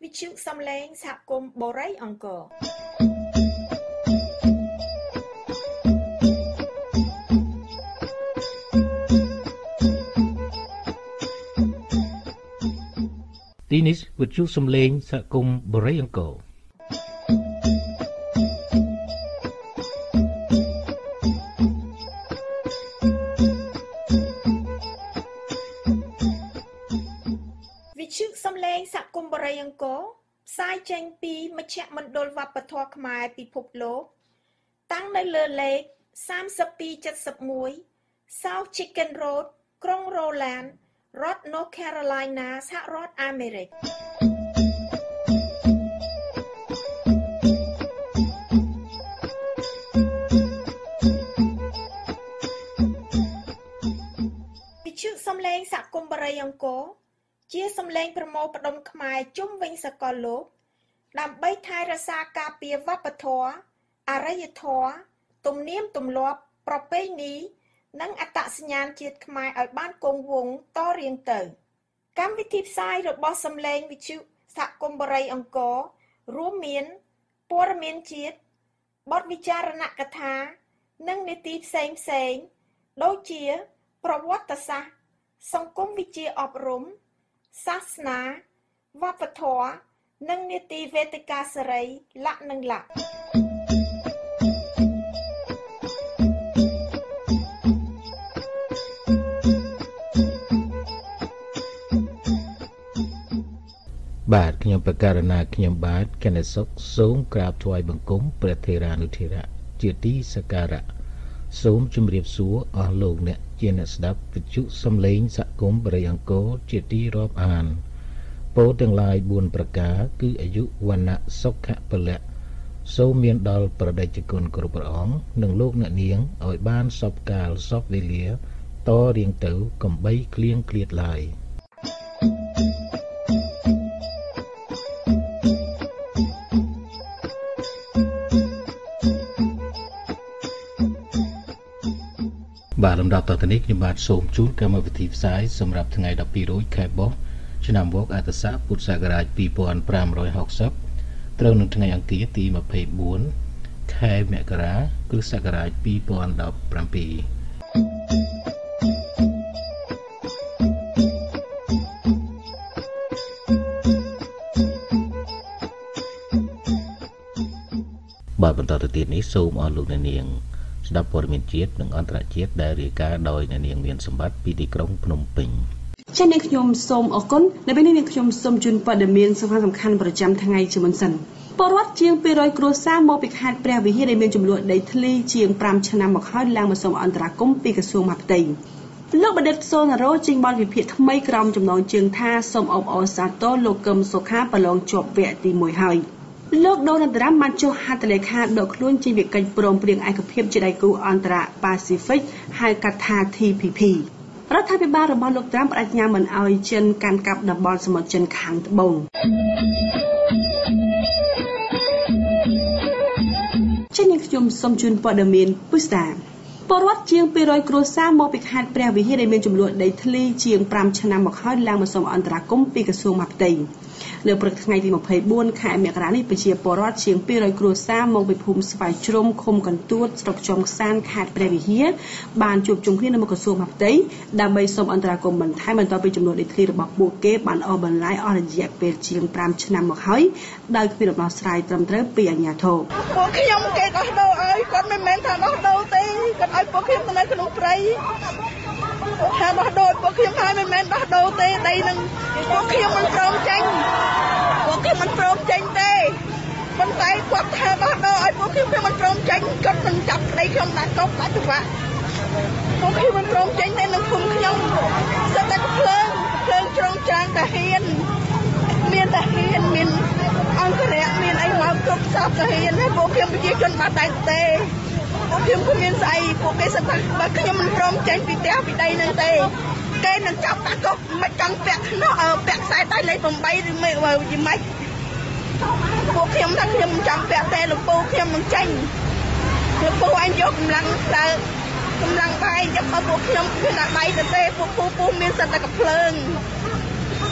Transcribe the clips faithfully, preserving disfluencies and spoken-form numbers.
វិទ្យុសំឡេងសហគមន៍បូរីអង្គរទីនេះវិទ្យុសំឡេងសហគមន៍បូរីអង្គរវិទ្យុសំឡេងសហគមន៍បូរីអង្គរផ្សាយចេញពីមជ្ឈមណ្ឌលវប្បធម៌ខ្មែរពិភពលោកតាំងនៅលើលេខសាមសិបពីរចិតសិបមួយ South Chicken Road ក្រុង Roland រដ្ឋ North Carolina សហរដ្ឋអាមេរិកវិទ្យុសំឡេងសហគមន៍បូរីអង្គរជាសំឡេងប្រមូលផ្ដុំខ្មែរជុំវិញសកលលោកដើម្បីថែរក្សាការពារវប្បធម៌អរិយធម៌ទំនៀមទម្លាប់ប្រពៃណីនិងអត្តសញ្ញាណជាតិខ្មែរឲ្យបានគង់វង្សតរៀងទៅកម្មវិធីផ្សាយរបស់សំឡេងវិទ្យុសហគមន៍បូរីអង្គររួមមានព័ត៌មានជាតិបទវិចារណកថានិងនីតិផ្សេងផ្សេងដូចជាប្រវត្តិសាស្ត្រសង្គមវិទ្យាអប់រំសាសនាវប្បធម៌និងនីតិវេទិកាសេរីលក្ខនិងលក្ខបាទខ្ញុំបកករណាខ្ញុំបាទកណេសុកសូមក្រាបថ្វាយបង្គំព្រះថេរានុថេរៈជាទីសក្ការៈសូមជម្រាបសួរអស់លោកអ្នកជាអ្នកស្ដាប់វិទ្យុសំឡេងសហគមន៍បរិយអង្គរជាទីរាប់អានពោលទាំងឡាយបួនប្រការគឺអាយុវណ្ណៈសុខៈពលៈសូមមានដល់ប្រដេជគុណគ្រប់ព្រះអង្គនិងលោកអ្នកនាងឲ្យបានសពកាលសពវេលាតរៀងទៅកំបីគ្លៀងគ្លាតឡើយបាទលំដាប់តទៅនេះខ្ញុំបាទសូមជូនកម្មវិធីផ្សាយសម្រាប់ថ្ងៃដប់ពីររោចខែបុស្សឆ្នាំវកអត្តស័កពុទ្ធសករាជពីរពាន់ប្រាំរយហកសិបត្រូវនឹងថ្ងៃអង្គារទីម្ភៃបួនខែមករាគ្រិស្តសករាជពីរពាន់ដប់ប្រាំពីរបាទបន្តទៅទៀតនេះសូមអរលោកអ្នកនាងស្ដាប់ព័ត៌មានជាតិនិងអន្តរជាតិដែលរាយការណ៍ដោយអ្នកនាងមានសម្បត្តិពីទីក្រុងភ្នំពេញចា៎នាងខ្ញុំសូមអរគុណនៅពេលនេះនាងខ្ញុំសូមជូនព័ត៌មានសំខាន់សំខាន់ប្រចាំថ្ងៃជាមុនសិនពលរដ្ឋជាងពីររយគ្រួសារមកពីខេត្តព្រះវិហារដែលមានចំនួនដីធ្លីជាងប្រាំឆ្នាំមកហើយឡើងមកសូមអន្តរាគមន៍ពីក្រសួងមហាផ្ទៃលោកបណ្ឌិតសូណារ៉ូចេញបទវិភាគថ្មីក្រោមចំណងជើងថាសូមអបអរសាទរលោកកឹមសុខាប្រឡងជាប់វគ្គទីមួយហើយលោកដូណាល់ត្រាំបានចុះហត្ថលេខាដកខ្លួនចេញពីកិច្ចព្រមព្រៀងឯកភាពជាដៃគូអន្តរប៉ាស៊ីហ្វិកហៅកាត់ថា T P P រដ្ឋាភិបាលរបស់លោកត្រាំបដិញ្ញាមិនអោយចិនកាន់កាប់តំបន់សមុទ្រចិនខាងត្បូងជានាងខ្ញុំសូមជូនព័ត៌មានពុស្ដាពលរដ្ឋជាងពីររយគ្រួសារមកពីខេត្តព្រះវិហារដែលមានចំនួនដីធ្លីជាងប្រាំឆ្នាំមកហើយឡើងមកសូមអន្តរាគមន៍ពីក្រសួងមហាផ្ទៃនៅព្រឹកថ្ងៃទីម្ភៃបួនខែមករានេះប្រជាពលរដ្ឋជាងពីររយគ្រួសារមកពីភូមិស្វាយជ្រុំឃុំកន្ទួតស្រុកចំខ្សានខេត្តព្រះវិហារបានជួបជុំគ្នានៅមុខក្រសួងមហាផ្ទៃដើម្បីសូមអន្តរាគមន៍បន្ថែមបន្តពីចំនួនដីធ្លីរបស់ពួកគេបានអស់បន្លាយអស់រយៈពេលជាងប្រាំឆ្នាំមកហើយដោយគ្មានដំណោះស្រាយត្រឹមត្រូវពីអាជ្ញាធរពួកខ្ញុំគេដោះដូរឲ្យគាត់មិនមែនថាដោះដូរទេគាត់ឲ្យពួកខ្ញុំទៅនៅក្នុងព្រៃពួកថាដោះដូរពួកខ្ញុំហើយមិនមែនដោះដូរទេដីនឹងពួកខ្ញុំមិនព្រមចេញពួកខ្ញុំមិនព្រមចេញទេប៉ុន្តែគាត់ថាដោះដូរឲ្យពួកខ្ញុំគេមិនព្រមចេញគាត់មិនចាប់ដីខ្ញុំដាក់កប់ដាក់ច្បាប់ពួកខ្ញុំមិនព្រមចេញទេនឹងភូមិខ្ញុំសិតតែភ្លើងភ្លើងជ្រងច្រាំងតាហ៊ានមានតាហ៊ានមានអង្គរៈមានអីមកគ្រប់សពតាហ៊ានពួកខ្ញុំប្រជាជនបាត់តែទេពួកខ្ញុំគ្មានស្អីពួកគេសិតថាបើខ្ញុំមិនព្រមចេញពីផ្ទះពីដីនឹងទេគេនឹងចាប់ដាក់កប់មិនចង់ពាក់នោះពាក់ខ្សែដៃលេខ8ឬមិនបើយីម៉េចពួកខ្ញុំថាខ្ញុំមិនចង់ពាក់ទេលោកពូខ្ញុំនឹងចេញលោកពូអញយកកម្លាំងដើរកម្លាំងដៃយកមកពួកខ្ញុំមានតែដៃទៅទេពួកពូពូមានសិតតែកំភ្លើងក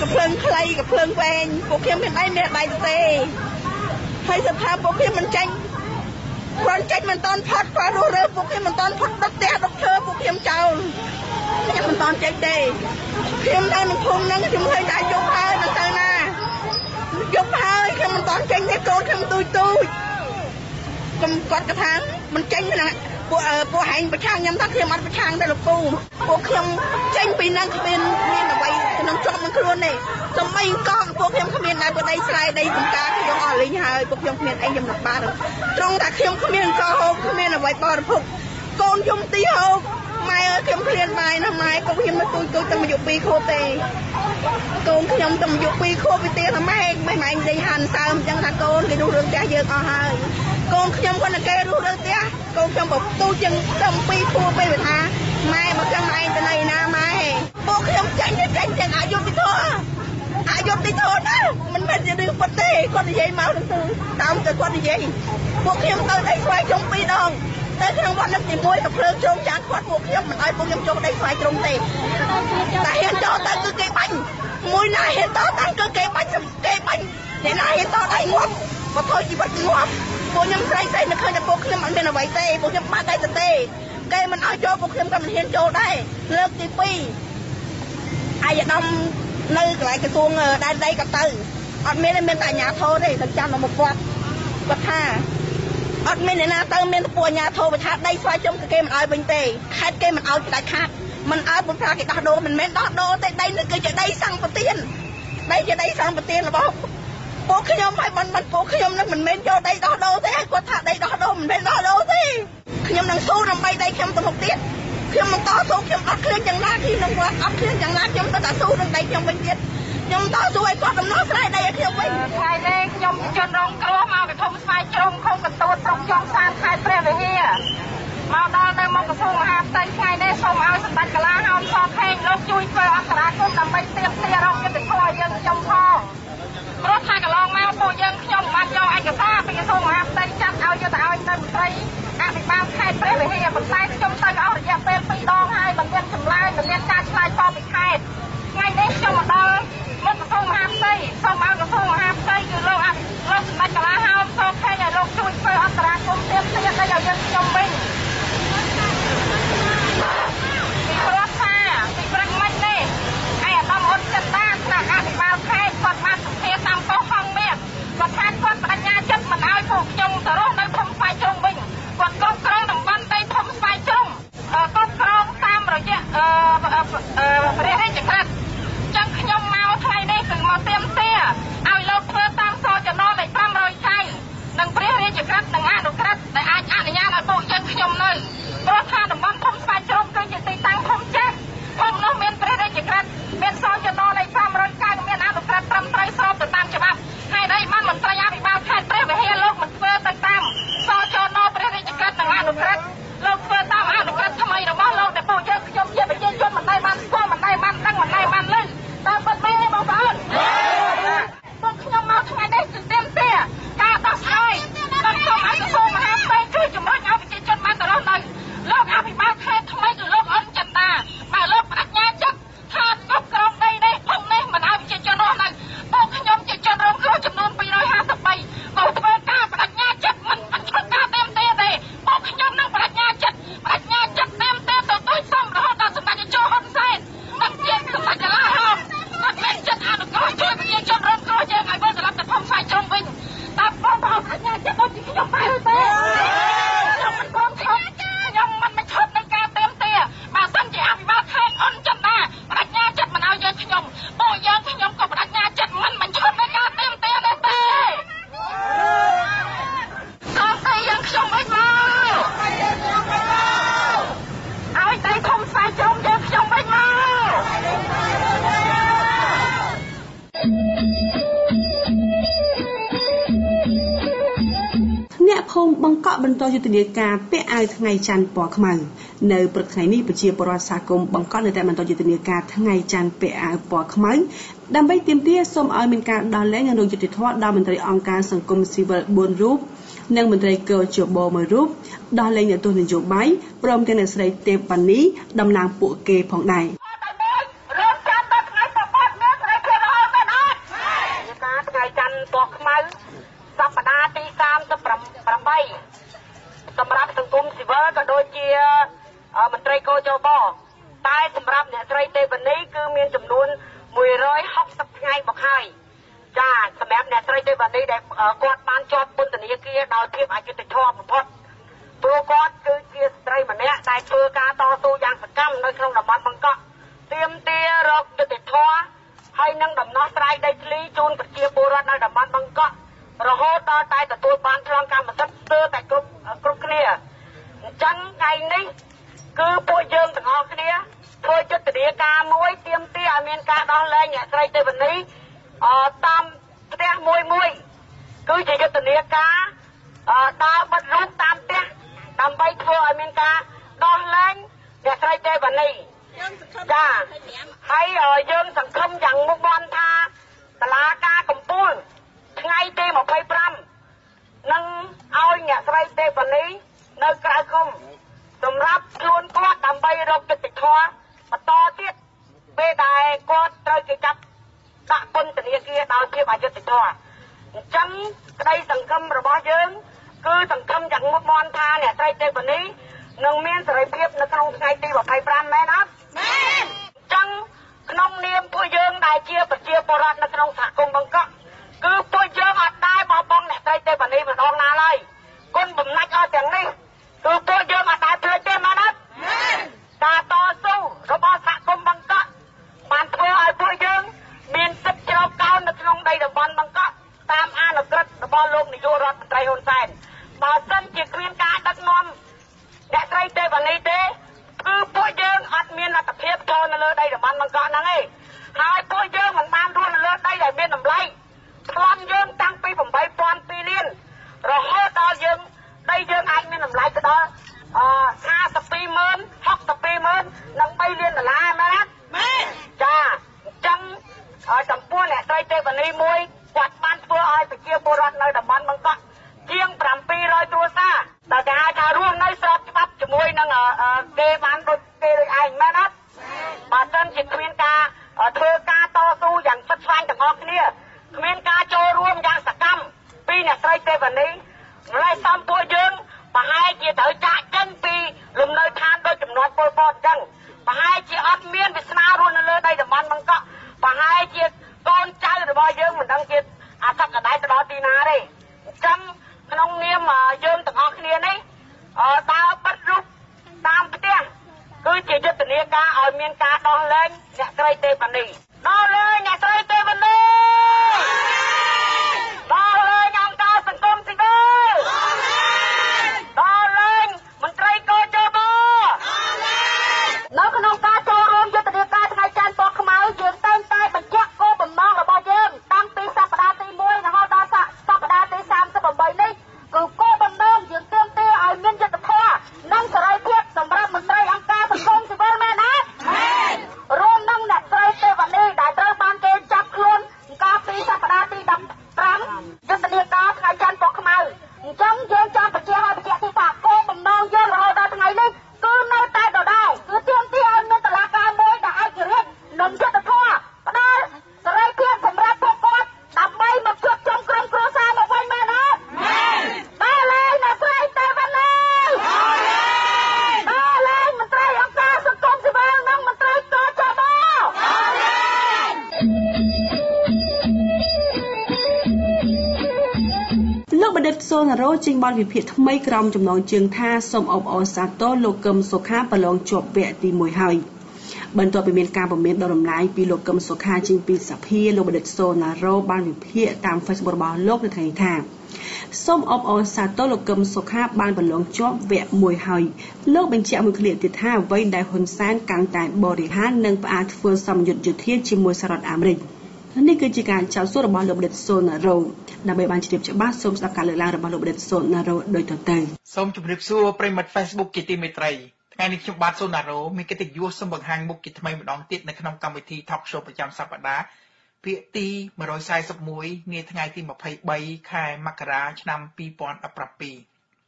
กับเพลิงใครกับเพลิงแวงพวกខ្ញុំមានអីមានដៃទេហើយស្ថាពួកខ្ញុំមិនចាញ់គាត់ចាញ់មិនតាន់ផាត់គាត់រស់រើពួកខ្ញុំមិនតាន់ផាត់ដុតផ្ទះដុតឈើពួកខ្ញុំចោលខ្ញុំមិនតាន់ចាញ់ទេខ្ញុំនៅក្នុងភូមិហ្នឹងខ្ញុំឃើញតែយប់ហើយមិនទៅណាយប់ហើយខ្ញុំមិនតាន់ចាញ់ទេកូនខ្ញុំទូចទូចខ្ញុំគាត់គាត់ថាមិនចាញ់ណាពួកពួកហែងប្រឆាំងខ្ញុំថាខ្ញុំអត់ប្រឆាំងទេលោកពូពួកខ្ញុំចេញពីហ្នឹងគ្មានមានអ្វីក្នុងជាប់នឹងខ្លួនទេសម្ដីកងពួកខ្ញុំគ្មានតែបដីស្រែដីបង្ការខ្ញុំអស់លីងហើយពួកខ្ញុំគ្មានអីខ្ញុំលំបាកត្រង់តែខ្ញុំគ្មានកោហូបគ្មានអ្វីបរិភោគកូនខ្ញុំទីហូបម៉ែខ្ញុំឃ្លានបាយណាម៉ែកូនខ្ញុំនៅទូចទូចតែអាយុពីរខួបទេកូនខ្ញុំតែអាយុពីរខួបពីទៀតណាម៉ែម៉ែម៉ែនិយាយហានសើមអញ្ចឹងថាកូនគេរស់រឿងផ្ទះយើងអស់ហើយកូនខ្ញុំគាត់តែគេរស់រឿងផ្ទះកូនខ្ញុំបន្ទូចឹងតែពីរខួបពេលថាម៉ែមកចឹងឯងទៅណីណាម៉ែពួកខ្ញុំចាញ់ចាញ់ទាំងអាយុពីធោះអាយុពីធោះណាមិនមែនជារឿងពិតទេគាត់និយាយមកទៅតាមតែគាត់និយាយពួកខ្ញុំទៅដៃស្វែងជុំពីរដងតែក្នុងវត្តនឹងជាមួយกับភ្លើងជុំចាក់គាត់ពួកខ្ញុំមិនឲ្យពួកខ្ញុំចូលដៃស្វែងជ្រុំទេតែហ៊ានចូលទៅគឺគេបាញ់មួយណាហ៊ានតតាំងគឺគេបាញ់គេបាញ់អ្នកណាហ៊ានតដៃងាប់បើធ្វើជីវិតងាប់ពួកខ្ញុំស្រីស្រីនៅឃើញតែពួកខ្ញុំអត់មានអ្វីទេពួកខ្ញុំបាត់ដៃទៅទេគេមិនឲ្យចូលពួកខ្ញុំក៏មិនហ៊ានចូលដែរលើកទីពីរអាយដាមនៅកន្លែងក្រសួងដែនដីក៏ទៅអត់មានមានតែអាជ្ញាធរទេតែចាំមកគាត់គាត់ថាអត់មានអ្នកណាទៅមានពួកអាជ្ញាធរបញ្ឆាដីស្វ័យជុំគឺគេមិនឲ្យវិញទេខេត្តគេមិនឲ្យដាច់ខាតមិនឲ្យពុប្រាគេដោះដូរមិនមែនដោះដូរទេដីនេះគឺជាដីសង្ឃប្រទានដីជាដីសង្ឃប្រទានរបស់ពួកខ្ញុំឲ្យមិនមិនពួកខ្ញុំនឹងមិនមែនយកដីដោះដូរទេគាត់ថាដីដោះដូរមិនមែនដោះដូរទេខ្ញុំនឹងស៊ូដើម្បីដីខ្ញុំទៅមុខទៀតខ្ញុំនឹងតស៊ូខ្ញុំអត់ឃ្លានយ៉ាងណាខ្ញុំនឹងគាត់អត់ឃ្លានយ៉ាងណាខ្ញុំទៅតែស៊ូនឹងដីខ្ញុំវិញទៀតខ្ញុំតស៊ូឲ្យគាត់ដំណោះស្រាយដីឲ្យខ្ញុំវិញថ្ងៃនេះខ្ញុំជនរងគ្រោះមកវិធមស្វាយជ្រុំខុំកន្ទួតស្រុកចុងសានខេត្តព្រះវិហារមកដល់នៅមុខក្រសួងមហាផ្ទៃថ្ងៃនេះសូមឲ្យសម្ដេចកាឡាហោមសខេងលោកជួយធ្វើអន្តរាគមន៍ដើម្បីស្ទាបស្ទែរកយុត្តិធម៌ឲ្យយើងខ្ញុំផងព្រោះថាកន្លងមកពួកយើងខ្ញុំបានយកឯកសារពីក្រសួងមហាផ្ទៃចាត់ឲ្យយកទៅឲ្យនៅមន្ត្រីអភិបាលខេត្តព្រះវិហារប៉ុន្តែខ្ញុំទៅអស់រយៈពេលពីរដងហើយមិនមានចម្លើយមិនមានការឆ្លើយតបពីខេត្តថ្ងៃនេះខ្ញុំមកដល់មុខក្រសួងមហាផ្ទៃសូមឲ្យក្រសួងមហាផ្ទៃគឺលោកលោកសម្ដេចកាឡាហោមសខេងឲ្យលោកជួយធ្វើអន្តរាគមន៍ស្ទាបស្ទែរឲ្យយើងខ្ញុំវិញពីព្រោះថាពីព្រឹកមិញនេះឯអាដាមអ៊ុនចិនតាថ្នាក់អភិបាលខេត្តគាត់បានសភាតាមប៉ុស្តិ៍ហងមាសគាត់ថាគាត់បញ្ញាចិត្តមិនឲ្យពួកខ្ញុំទៅរស់នៅភូមិស្វាយជ្រុំវិញគាត់គ្រប់គ្រងតំបន់ដីភូមិស្វាយជ្រុំគ្រប់គ្រងតាមរយៈព្រះរាជក្រឹត្យចឹងខ្ញុំមកថ្ងៃនេះគឺមកទាមទារឲ្យលោកធ្វើតាមសចំណលេខ500ចៅនិងព្រះរាជក្រឹត្យនិងអនុក្រឹត្យដែលអាចអនុញ្ញាតឲ្យពួកយើងខ្ញុំនៅព្រោះថាតំបន់ភូមិស្វាយជ្រុំគឺជាទីតាំងភូមិចាស់ភូមិនោះមានព្រះរាជក្រឹត្យមានសចំណលេខ500ចៅមានអនុក្រឹត្យត្រឹមត្រូវស្របទៅតាមច្បាប់ហើយដីបានមន្ត្រីអភិបាលខេត្តព្រះវិហារលោកមិនធ្វើទៅតាមសចំណព្រះរាជក្រឹត្យនិងអនុក្រឹត្យលោកធ្វើតាមអនុក្រឹត្យថ្មីរបស់លោកដែលពួកយើងខ្ញុំជាប្រជាជនមិនដែលបានស្គាល់មិនដែលបានដឹងមិនដែលបានឮតាមពិតមែនទេបងប្អូនពួកខ្ញុំមកថ្ងៃនេះគឺទាមទារការដោះស្រាយដល់សូមឲ្យក្រសួងមហាផ្ទៃជួយជំរុញឲ្យប្រជាជនបានទៅរស់នៅលោកអភិបាលខេត្តថ្មីគឺលោកអ៊ុនចិនតាបើលោកបដិញ្ញាចិត្តថាគ្រប់គ្រងដីនេះភូមិនេះមិនឲ្យប្រជាជនរស់នៅពួកខ្ញុំជាជនរងគ្រោះចំនួនពីររយห้าสิบបីក៏ធ្វើការបដិញ្ញាចិត្តមិនមិនឆ្លុះការទាមទារទេពួកខ្ញុំនឹងបដិញ្ញាចិត្តបដិញ្ញាចិត្តទាមទារទៅទូចសំរហូតដល់សម្ដេចជោហ៊ុនសែននិងជាសម្ដេចកាឡាហោមគាត់មានចិត្តអនុគ្រោះជួយប្រជាជនរងគ្រោះយើងឲ្យវិលត្រឡប់ទៅភូមិស្វាយជ្រុំវិញតែបងប្អូនបដិញ្ញាចិត្តដូចជាខ្ញុំបែរទេខ្ញុំមិនព្រមឈប់ខ្ញុំមិនមិនឈប់នឹងការទាមទារបើសិនជាអភិបាលខេត្តអ៊ុនចិនតាបដិញ្ញាចិត្តមិនឲ្យយើងខ្ញុំពួកយើងខ្ញុំក៏បដិញ្ញាចិត្តមិនមិនឈប់នឹងការទាមទារដែរទេសូមតែយើងខ្ញុំវិញមកឲ្យតែឃុំស្វាយជ្រុំយើងខ្ញុំវិញមកអ្នកភូមិបង្កក់បន្តយុទ្ធនាការពាក់អាវថ្ងៃច័ន្ទពណ៌ខ្មៅនៅព្រឹកថ្ងៃនេះប្រជាពលរដ្ឋសហគមន៍បង្កក់នៅតែបន្តយុទ្ធនាការថ្ងៃច័ន្ទពាក់អាវពណ៌ខ្មៅដើម្បីទាមទារសូមឲ្យមានការដោះលែងនិងរកយុត្តិធម៌ដល់មន្ត្រីអង្គការសង្គមស៊ីវិលបួនរូបនិងមន្ត្រីកោជបមួយរូបដោះលែងអ្នកទោសនយោបាយព្រមទាំងអ្នកស្រីទេពវណ្ណីតំណាងពួកគេផងដែរជាមន្ត្រីកោជបតែសម្រាប់អ្នកស្រីទេវនីគឺមានចំនួនមួយរយហកសិបថ្ងៃមកហើយចាសម្រាប់អ្នកស្រីទេវនីដែលគាត់បានជាប់ពន្ធនាគារដោយភាពអយុត្តិធម៌បំផុតព្រោះគាត់គឺជាស្ត្រីម្នាក់ដែលធ្វើការតស៊ូយ៉ាងសកម្មនៅក្នុងតំបន់បង្កក់ទាមទាររកយុត្តិធម៌ហើយនឹងដំណោះស្រាយដីធ្លីជូនប្រជាពលរដ្ឋនៅតំបន់បង្កក់រហូតដល់តែទទួលបានឆ្លងកម្មសិទ្ធិស្ទើរតែគ្រប់គ្រប់គ្នាអញ្ចឹងថ្ងៃនេះគឺពួកយើងទាំងអស់គ្នាធ្វើយុទ្ធនាការមួយទាមទារឲ្យមានការដោះលែងអ្នកស្រីទេវនីអតាមផ្ទះមួយមួយគឺជាយុទ្ធនាការដើរបិទរូបតាមផ្ទះដើម្បីធ្វើឲ្យមានការដោះលែងអ្នកស្រីទេវនីចាហើយយើងសង្ឃឹមយ៉ាងមុតមន់ថាតុលាការកំពូលថ្ងៃទីម្ភៃប្រាំនឹងឲ្យអ្នកស្រីទេវនីនៅក្រៅឃុំសម្រាប់ខ្លួនគាត់ដើម្បីរកយុត្តិធម៌បន្តទៀតពេលដែលគាត់ត្រូវគេចាប់ដាក់ពន្ធនាគារដោយភាពអយុត្តិធម៌អញ្ចឹងក្តីសង្ឃឹមរបស់យើងគឺសង្ឃឹមយ៉ាងមុតមន់ថាអ្នកស្រីទេវនីនឹងមានសេរីភាពនៅក្នុងថ្ងៃទីម្ភៃប្រាំមែនអត់មែនអញ្ចឹងក្នុងនាមពួកយើងដែលជាប្រជាពលរដ្ឋនៅក្នុងសហគមន៍បង្កក់គឺពួកយើងអត់ដែរបោះបង់អ្នកស្រីទេវនីម្ដងណាឡើយគុណបំណាច់អស់ទាំងនេះគឺពួកយើងអត់ដែលភ្លេចទេមែនអត់មែនការតស៊ូរបស់សហគមន៍បង្កក់បានធ្វើឲ្យពួកយើងមានសិទ្ធិជ្រកកោននៅក្នុងដីតំបន់បង្កក់តាមអនុក្រឹត្យរបស់លោកនាយករដ្ឋមន្ត្រីហ៊ុនសែនបើសិនជាគ្មានការដឹកនាំអ្នកស្រីទេវនីទេគឺពួកយើងអត់មានលទ្ធភាពចូលនៅលើដីតំបន់បង្កក់ហ្នឹងទេហើយពួកយើងមិនបានរស់នៅលើដីដែលមានតម្លៃប្លន់យើងតាំងពីeight thousand twoលានរហូតដល់យើងដីយើងអាចមានតម្លៃទៅដល់អឺfifty-twoម៉ឺនsixty-twoម៉ឺននិងthreeលានដុល្លារមែនទេមែនចាអញ្ចឹងចំពោះអ្នកស្រីទេវនីមួយគាត់បានធ្វើឲ្យប្រជាពលរដ្ឋនៅតំបន់បង្កក់ជាងseven hundredគ្រួសារតែគេហៅថារួមនៅស្របច្បាប់ជាមួយនឹងគេបានដូចគេដូចឯងមែនអត់បើមិនជាគ្មានការធ្វើការតស៊ូយ៉ាងស្វិតស្វាញទាំងអស់គ្នាគ្មានការចូលរួមយ៉ាងសកម្មពីអ្នកស្រីទេវនីម្លេះសំពួកយើងប្រហែលជាត្រូវចាក់ចេញពីលំនៅឋានដោយចំនួនពលពតអញ្ចឹងប្រហែលជាអត់មានវាសនារស់នៅលើដីតំបន់បង្កក់ប្រហែលជាកូនចៅរបស់យើងមិនដឹងជាអធិកអដែតទៅដល់ទីណាទេអញ្ចឹងក្នុងនាមយើងទាំងអស់គ្នានេះដើរបិទរូបតាមផ្ទះគឺជាយុទ្ធនាការឲ្យមានការដោះលែងអ្នកស្រីទេវនីដោះលែងអ្នកស្រីទេវនីដោះលែងអង្គការសង្គមស៊ីវិលដោះលែងមន្ត្រីកោជបនៅក្នុងការចូលរួមយុទ្ធនាការថ្ងៃច័ន្ទពណ៌ខ្មៅយើងតែងតែបញ្ជាក់គោលបំណងរបស់យើងតាំងពីសប្តាហ៍ទីoneរហូតដល់សប្តាហ៍ទីthirty-eightនេះគឺគោលបំណងយើងទាមទារឲ្យមានយុត្តិធម៌និងសេរីភាពសម្រាប់មន្ត្រីអង្គការសង្គមស៊ីវិលមែនទេមែនរួមនឹងអ្នកស្រីទេវនីដែលត្រូវបានគេចាប់ខ្លួនកាលពីសប្តាហ៍ទីfifteenយុទ្ធនាការថ្ងៃច័ន្ទពណ៌ខ្មៅអញ្ចឹងយើងចង់បញ្ជាក់ឲ្យបញ្ជាក់ទីថាគោលបំណងយើងរហូតដល់ថ្ងៃនេះគឺនៅតែដដែលគឺទាមទារឲ្យមានតុលាការមួយដែលឯករាជ្យនិងយុត្តិធម៌ផ្ដល់សេរីភាពសម្រាប់ពួកគាត់ដើម្បីមកជួបជុំក្រុមគ្រួសារមកវិញមែនទេមែនដល់លែងអ្នកស្រីទេវនីដល់លែងមន្ត្រីអង្គការសង្គមស៊ីវិលនិងមន្ត្រីកោជបដល់លែងលោកបណ្ឌិតសូណារ៉ូចេញបទវិភាគថ្មីក្រោមចំណងជើងថាសូមអបអរសាទរលោកកឹមសុខាប្រឡងជាប់វគ្គទីoneហើយបន្ទាប់ពីមានការព្រមានដ៏រំលាយពីលោកកឹមសុខាចេញពីសភាលោកបណ្ឌិតសូណារ៉ូបានវិភាគតាម Facebook របស់លោកនៅថ្ងៃថាសូមអបអរសាទរលោកកឹមសុខាបានប្រឡងជាប់វគ្គoneហើយលោកបញ្ជាក់មួយឃ្លាទៀតថាអ្វីដែលហ៊ុនសែនកាន់តែបរិហារនិងផ្អាកធ្វើសម្ពយុទ្ធយុធាជាមួយសហរដ្ឋអាមេរិកនេះគឺជាការចោទសួររបស់លោកបណ្ឌិតសូណារ៉ូដើម្បីបានជ្រាបច្បាស់សូមស្ដាប់ការលើកឡើងរបស់លោកបណ្ឌិតសូណារ៉ូដូចតទៅសូមជម្រាបសួរប្រិយមិត្ត Facebook ជាទីមេត្រីថ្ងៃនេះខ្ញុំបាទសូណារ៉ូមានកិត្តិយសសូមបង្ហាញមុខជាថ្មីម្ដងទៀតនៅក្នុងកម្មវិធី Talk Show ប្រចាំសប្ដាហ៍ភាគទីone forty-oneនាថ្ងៃទីtwenty-threeខែមករាឆ្នាំtwenty seventeen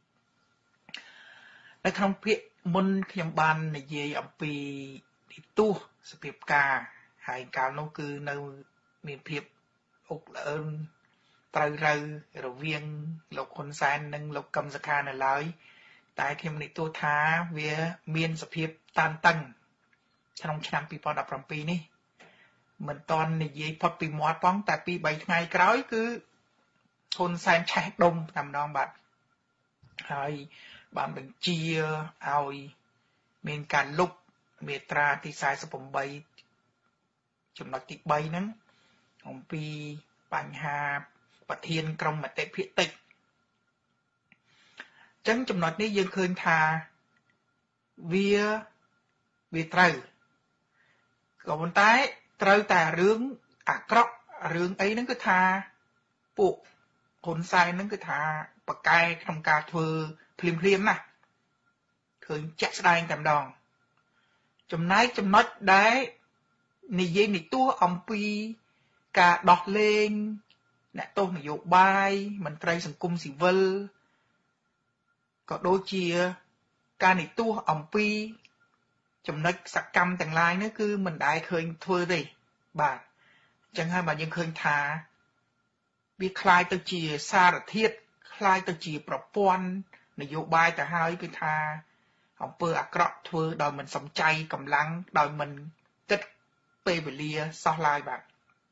នៅក្នុងភាគមុនខ្ញុំបាននិយាយអំពីទីទូសភាពការហើយកាលនោះគឺនៅមានភាពអុកល្អើនត្រូវរើរវាងលោកហ៊ុនសែននិងលោកកឹមសុខានៅឡើយតែខ្ញុំនិយាយទូថាវាមានសភាពតានតឹងក្នុងឆ្នាំពីរពាន់ដប់ប្រាំពីរនេះមិនតាន់និយាយផុតពីមាត់ផងតែពីរបីថ្ងៃក្រោយគឺហ៊ុនសែនឆេះដុំតែម្ដងបាទហើយបានបញ្ជាឲ្យមានការលុបមាត្រាទីสี่สิบแปดចំណុចទី3ហ្នឹងអំពីបញ្ហាប្រធានក្រុមមតិភាគតិចអញ្ចឹងចំណុចនេះយើងឃើញថាវាវាត្រូវក៏ប៉ុន្តែត្រូវតែរឿងអាក្រក់រឿងអីហ្នឹងគឺថាពួកហ៊ុនសែនហ្នឹងគឺថាបកកែក្នុងការធ្វើភ្លាមភ្លាមណាឃើញជាក់ស្ដែងតែម្ដងចំណែកចំណុចដែលនិយាយនិទាសអំពីការដោះលែងអ្នកទោសនយោបាយមន្ត្រីសង្គមស៊ីវិលក៏ដូចជាការនិទាសអំពីចំណុចសកម្មទាំងឡាយនេះគឺមិនដែលឃើញធ្វើទេបាទអញ្ចឹងហើយបើយើងឃើញថាវាคล้ายទៅជាសារធាតុคล้ายទៅជាប្រព័ន្ធនយោបាយទៅហើយគឺថាអំពើអាក្រក់ធ្វើដោយមិនសំចៃកម្លាំងដោយមិនគិតពេលវេលាសោះឡើយបាទ